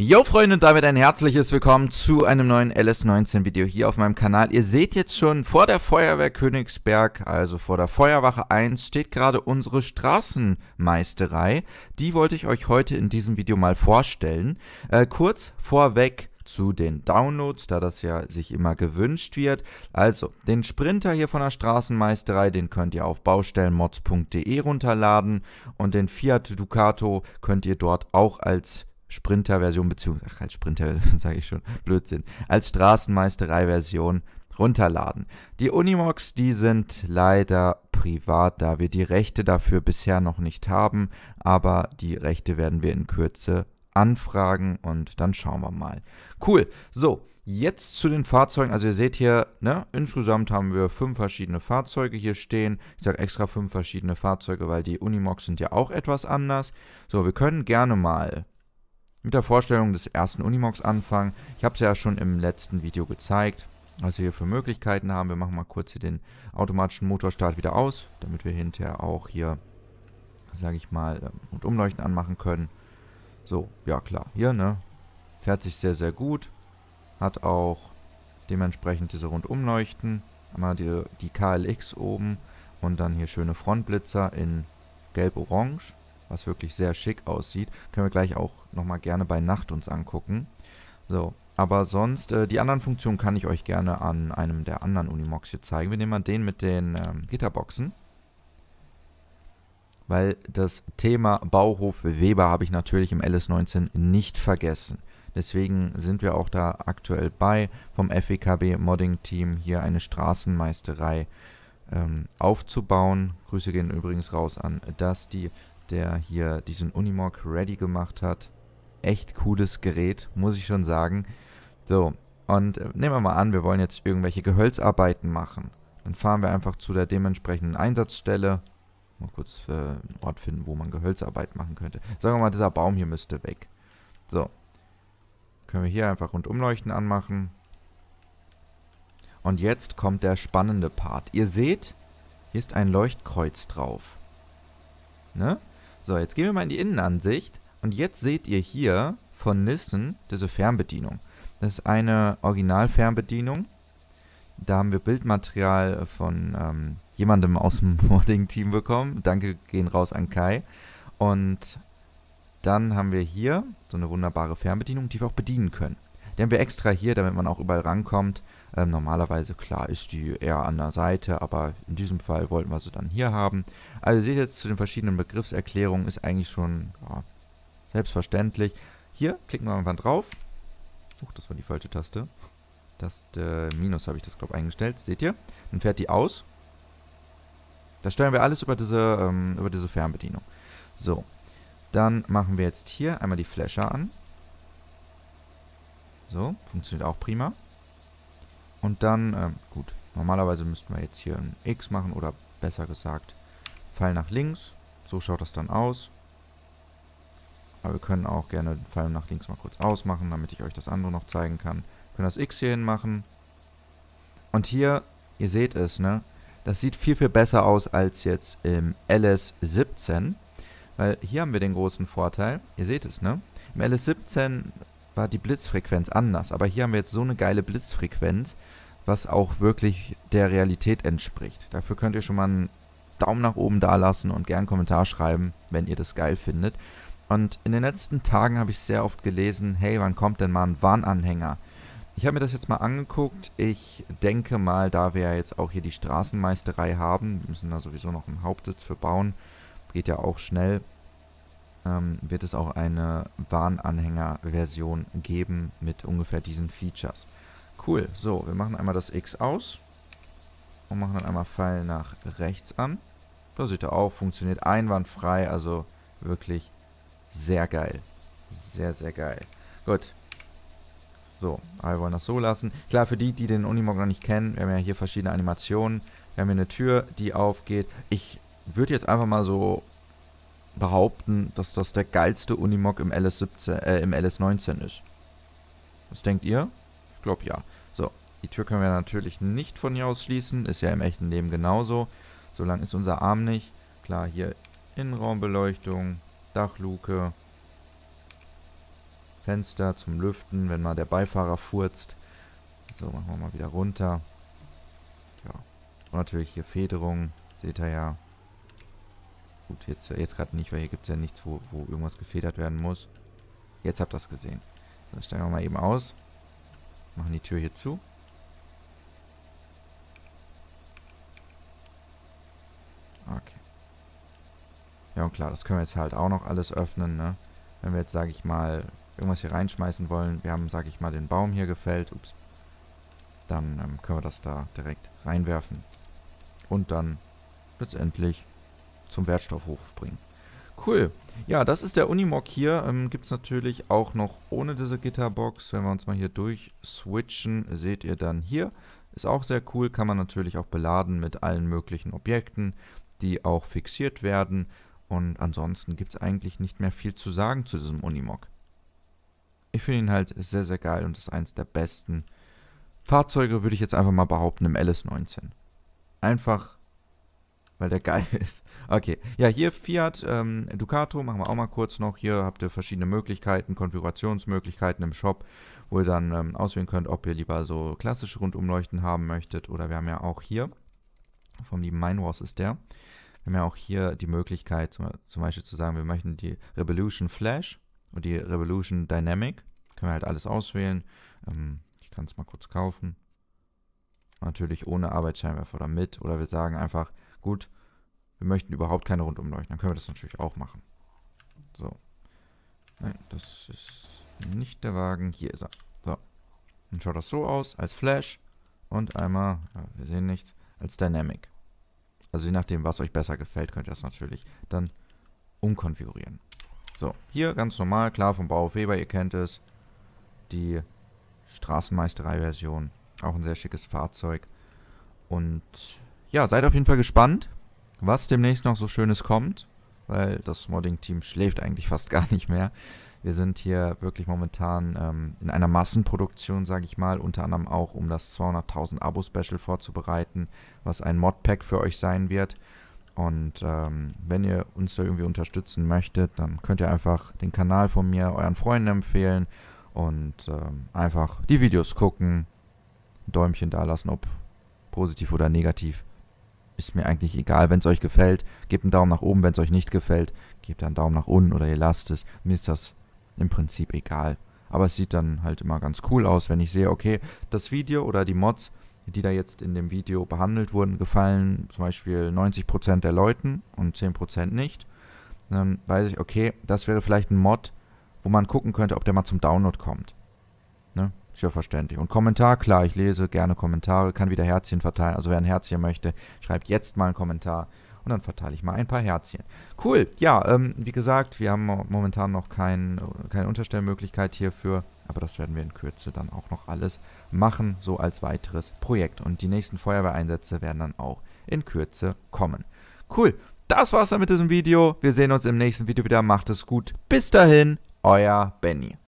Jo Freunde, und damit ein herzliches Willkommen zu einem neuen LS19 Video hier auf meinem Kanal. Ihr seht jetzt schon, vor der Feuerwehr Königsberg, also vor der Feuerwache 1, steht gerade unsere Straßenmeisterei. Die wollte ich euch heute in diesem Video mal vorstellen. Kurz vorweg zu den Downloads, da das ja sich immer gewünscht wird. Also, den Sprinter hier von der Straßenmeisterei, den könnt ihr auf baustellenmods.de runterladen und den Fiat Ducato könnt ihr dort auch als Sprinter-Version, beziehungsweise als Sprinter, sage ich schon, Blödsinn, als Straßenmeisterei-Version runterladen. Die Unimogs, die sind leider privat, da wir die Rechte dafür bisher noch nicht haben, aber die Rechte werden wir in Kürze anfragen und dann schauen wir mal. Cool, so, jetzt zu den Fahrzeugen. Also ihr seht hier, ne, insgesamt haben wir 5 verschiedene Fahrzeuge hier stehen. Ich sage extra 5 verschiedene Fahrzeuge, weil die Unimogs sind ja auch etwas anders. So, wir können gerne mal mit der Vorstellung des ersten Unimogs anfangen. Ich habe es ja schon im letzten Video gezeigt, was wir hier für Möglichkeiten haben. Wir machen mal kurz hier den automatischen Motorstart wieder aus, damit wir hinterher auch hier, sage ich mal, Rundumleuchten anmachen können. So, ja klar, hier, ne, fährt sich sehr, sehr gut. Hat auch dementsprechend diese Rundumleuchten. Einmal die KLX oben und dann hier schöne Frontblitzer in gelb-orange, was wirklich sehr schick aussieht. Können wir gleich auch nochmal gerne bei Nacht uns angucken. So, aber sonst, die anderen Funktionen kann ich euch gerne an einem der anderen Unimogs hier zeigen. Wir nehmen mal den mit den Gitterboxen. Weil das Thema Bauhof Weber habe ich natürlich im LS19 nicht vergessen. Deswegen sind wir auch da aktuell bei, vom FEKB Modding Team hier eine Straßenmeisterei aufzubauen. Grüße gehen übrigens raus an Dusty, der hier diesen Unimog ready gemacht hat. Echt cooles Gerät, muss ich schon sagen. So, und nehmen wir mal an, wir wollen jetzt irgendwelche Gehölzarbeiten machen. Dann fahren wir einfach zu der dementsprechenden Einsatzstelle. Mal kurz einen Ort finden, wo man Gehölzarbeit machen könnte. Sagen wir mal, dieser Baum hier müsste weg. So, können wir hier einfach Rundumleuchten anmachen. Und jetzt kommt der spannende Part. Ihr seht, hier ist ein Leuchtkreuz drauf. Ne? So, jetzt gehen wir mal in die Innenansicht und jetzt seht ihr hier von Nissan diese Fernbedienung. Das ist eine Original-Fernbedienung. Da haben wir Bildmaterial von jemandem aus dem Modding-Team bekommen. Danke gehen raus an Kai. Und dann haben wir hier so eine wunderbare Fernbedienung, die wir auch bedienen können. Die haben wir extra hier, damit man auch überall rankommt. Normalerweise, klar, ist die eher an der Seite, aber in diesem Fall wollten wir sie dann hier haben. Also ihr seht jetzt zu den verschiedenen Begriffserklärungen, ist eigentlich schon selbstverständlich. Hier klicken wir einfach drauf. Das war die falsche Taste. Minus habe ich das, glaube ich, eingestellt. Seht ihr? Dann fährt die aus. Das steuern wir alles über diese Fernbedienung. So, dann machen wir jetzt hier einmal die Flasher an. So, funktioniert auch prima. Und dann, gut, normalerweise müssten wir jetzt hier ein X machen oder besser gesagt Pfeil nach links. So schaut das dann aus. Aber wir können auch gerne den Pfeil nach links mal kurz ausmachen, damit ich euch das andere noch zeigen kann. Wir können das X hier hin machen. Und hier, ihr seht es, ne? Das sieht viel, viel besser aus als jetzt im LS17. Weil hier haben wir den großen Vorteil. Ihr seht es, ne? Im LS17 war die Blitzfrequenz anders. Aber hier haben wir jetzt so eine geile Blitzfrequenz, was auch wirklich der Realität entspricht. Dafür könnt ihr schon mal einen Daumen nach oben da lassen und gerne einen Kommentar schreiben, wenn ihr das geil findet. Und in den letzten Tagen habe ich sehr oft gelesen, hey, wann kommt denn mal ein Warnanhänger? Ich habe mir das jetzt mal angeguckt. Ich denke mal, da wir jetzt auch hier die Straßenmeisterei haben, wir müssen da sowieso noch einen Hauptsitz für bauen, geht ja auch schnell, wird es auch eine Warnanhänger-Version geben mit ungefähr diesen Features. Cool, so, wir machen einmal das X aus und machen dann einmal Pfeil nach rechts an. Da seht ihr auch, funktioniert einwandfrei, also wirklich sehr geil. Sehr, sehr geil. Gut. So, aber wir wollen das so lassen. Klar, für die den Unimog noch nicht kennen, wir haben ja hier verschiedene Animationen. Wir haben hier eine Tür, die aufgeht. Ich würde jetzt einfach mal so behaupten, dass das der geilste Unimog im LS19 ist. Was denkt ihr? Ich glaube ja. So, die Tür können wir natürlich nicht von hier aus schließen. Ist ja im echten Leben genauso. So lang ist unser Arm nicht. Klar, hier Innenraumbeleuchtung, Dachluke, Fenster zum Lüften, wenn mal der Beifahrer furzt. So, machen wir mal wieder runter. Ja. Und natürlich hier Federung, seht ihr ja. Gut, jetzt gerade nicht, weil hier gibt es ja nichts, wo irgendwas gefedert werden muss. Jetzt habt ihr das gesehen. So, steigen wir mal eben aus. Machen die Tür hier zu. Okay. Ja, und klar, das können wir jetzt halt auch noch alles öffnen, ne? Wenn wir jetzt, sage ich mal, irgendwas hier reinschmeißen wollen. Wir haben, sage ich mal, den Baum hier gefällt. Ups. Dann können wir das da direkt reinwerfen. Und dann letztendlich zum Wertstoffhof bringen. Cool. Ja, das ist der Unimog hier. Gibt es natürlich auch noch ohne diese Gitterbox. Wenn wir uns mal hier durchswitchen, seht ihr dann hier. Ist auch sehr cool. Kann man natürlich auch beladen mit allen möglichen Objekten, die auch fixiert werden. Und ansonsten gibt es eigentlich nicht mehr viel zu sagen zu diesem Unimog. Ich finde ihn halt sehr, sehr geil und ist eins der besten Fahrzeuge, würde ich jetzt einfach mal behaupten, im LS19. Einfach, weil der geil ist. Okay, ja, hier Fiat Ducato, machen wir auch mal kurz noch. Hier habt ihr verschiedene Möglichkeiten, Konfigurationsmöglichkeiten im Shop, wo ihr dann auswählen könnt, ob ihr lieber so klassische Rundumleuchten haben möchtet. Oder wir haben ja auch hier, vom lieben Minewars ist der, wir haben ja auch hier die Möglichkeit, zum Beispiel zu sagen, wir möchten die Revolution Flash und die Revolution Dynamic. Können wir halt alles auswählen. Ich kann es mal kurz kaufen. Natürlich ohne Arbeitsscheinwerfer oder mit. Oder wir sagen einfach, gut, wir möchten überhaupt keine Rundumleuchten. Dann können wir das natürlich auch machen. So. Nein, das ist nicht der Wagen. Hier ist er. So. Dann schaut das so aus, als Flash. Und einmal, ja, wir sehen nichts, als Dynamic. Also je nachdem, was euch besser gefällt, könnt ihr das natürlich dann umkonfigurieren. So, hier ganz normal, klar vom Bauhof Weber, ihr kennt es. Die Straßenmeisterei-Version. Auch ein sehr schickes Fahrzeug. Und ja, seid auf jeden Fall gespannt, was demnächst noch so Schönes kommt. Weil das Modding-Team schläft eigentlich fast gar nicht mehr. Wir sind hier wirklich momentan in einer Massenproduktion, sage ich mal. Unter anderem auch, um das 200.000 Abo-Special vorzubereiten, was ein Modpack für euch sein wird. Und wenn ihr uns da irgendwie unterstützen möchtet, dann könnt ihr einfach den Kanal von mir euren Freunden empfehlen. Und einfach die Videos gucken, ein Däumchen da lassen, ob positiv oder negativ. Ist mir eigentlich egal, wenn es euch gefällt. Gebt einen Daumen nach oben, wenn es euch nicht gefällt. Gebt einen Daumen nach unten oder ihr lasst es. Mir ist das im Prinzip egal. Aber es sieht dann halt immer ganz cool aus, wenn ich sehe, okay, das Video oder die Mods, die da jetzt in dem Video behandelt wurden, gefallen zum Beispiel 90% der Leuten und 10% nicht. Dann weiß ich, okay, das wäre vielleicht ein Mod, wo man gucken könnte, ob der mal zum Download kommt. Ne? Ist ja verständlich. Und Kommentar, klar, ich lese gerne Kommentare, kann wieder Herzchen verteilen. Also wer ein Herzchen möchte, schreibt jetzt mal einen Kommentar und dann verteile ich mal ein paar Herzchen. Cool, ja, wie gesagt, wir haben momentan noch keine Unterstellmöglichkeit hierfür, aber das werden wir in Kürze dann auch noch alles machen, so als weiteres Projekt. Und die nächsten Feuerwehreinsätze werden dann auch in Kürze kommen. Cool, das war's dann mit diesem Video. Wir sehen uns im nächsten Video wieder. Macht es gut. Bis dahin. Euer Benny.